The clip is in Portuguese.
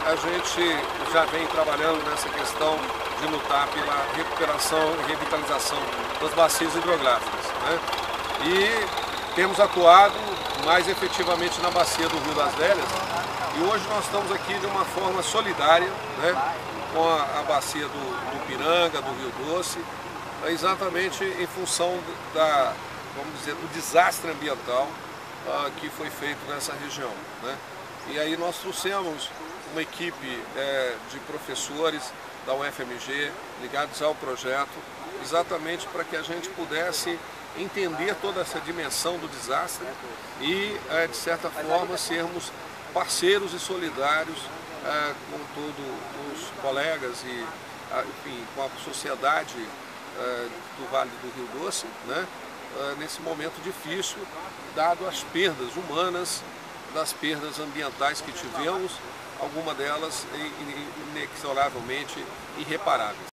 a gente já vem trabalhando nessa questão de lutar pela recuperação e revitalização das bacias hidrográficas, né? E temos atuado mais efetivamente na bacia do Rio das Velhas, e hoje nós estamos aqui de uma forma solidária, né, com a bacia do Ipiranga, do Rio Doce, exatamente em função vamos dizer, do desastre ambiental que foi feito nessa região, né? E aí nós trouxemos uma equipe de professores da UFMG ligados ao projeto, exatamente para que a gente pudesse entender toda essa dimensão do desastre e, de certa forma, sermos parceiros e solidários com todos os colegas e, enfim, com a sociedade do Vale do Rio Doce, né? Nesse momento difícil, dado as perdas humanas, das perdas ambientais que tivemos, alguma delas inexoravelmente irreparáveis.